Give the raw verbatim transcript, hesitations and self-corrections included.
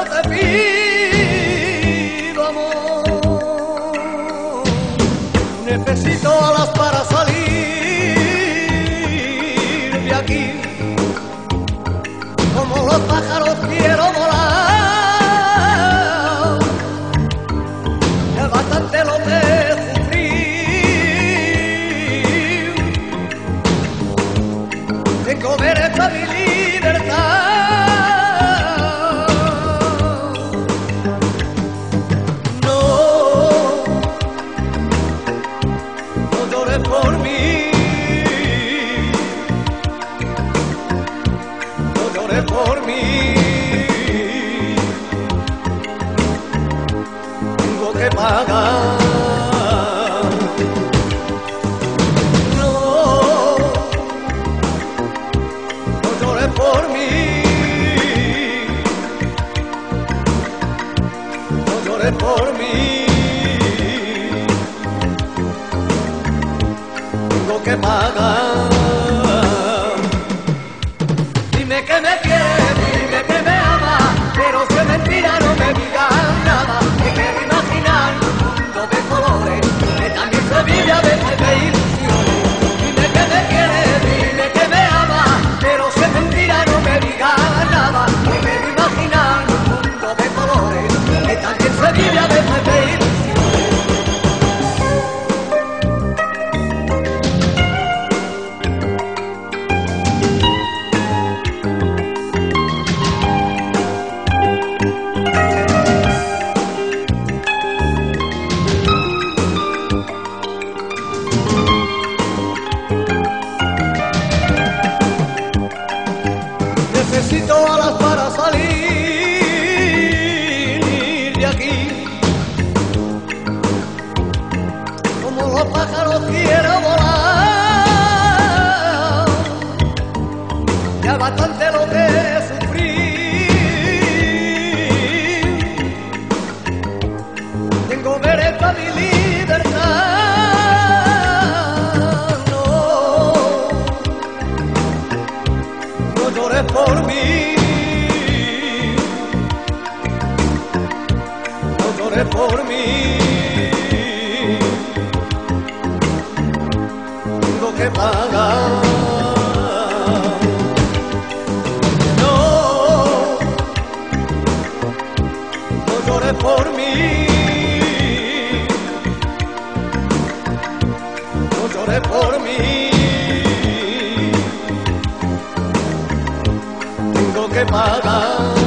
te pido amor, necesito alas para salir de aquí, como los pájaros quiero volar, es bastante lo que sufrí, tengo derecho a mi libertad. Por mí, no llores por mí, tengo que pagar. No, no llores por mí, no llores por mí. Que pagar. Dime que me quieres, dime que me amas, pero si es mentira no me digas nada. Que quiero imaginar un mundo de colores, que también se vive a veces de ilusiones. Dime que me quieres, dime que me amas, pero si es mentira no me digas nada. Que quiero imaginar un mundo de colores, que también se vive a veces de ilusiones. Necesito alas para salir de aquí, como los pájaros quiero volar, ya bastante lo que sufrí, tengo derecho a mi libertad. No, no llores por mí, no llores por mí, tengo que pagar. No, no llores por mí, no llores por mí, tengo que pagar.